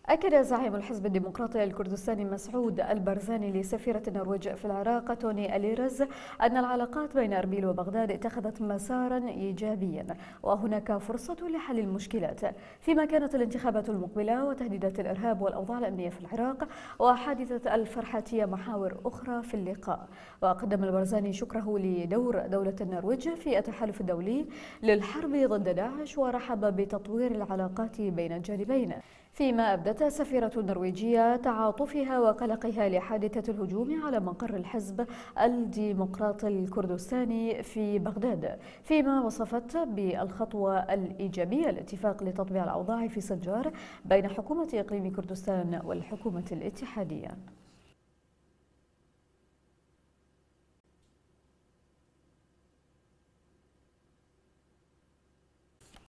أكد زعيم الحزب الديمقراطي الكردستاني مسعود البرزاني لسفيرة النرويج في العراق توني أليرز أن العلاقات بين أربيل وبغداد اتخذت مسارا إيجابيا وهناك فرصة لحل المشكلات، فيما كانت الانتخابات المقبلة وتهديدات الإرهاب والأوضاع الأمنية في العراق وحادثة الفرحاتية محاور أخرى في اللقاء. وقدم البرزاني شكره لدور دولة النرويج في التحالف الدولي للحرب ضد داعش ورحب بتطوير العلاقات بين الجانبين، فيما أبدت السفيرة النرويجية تعاطفها وقلقها لحادثة الهجوم على مقر الحزب الديمقراطي الكردستاني في بغداد، فيما وصفت بالخطوة الإيجابية الاتفاق لتطبيع الأوضاع في سنجار بين حكومة إقليم كردستان والحكومة الاتحادية.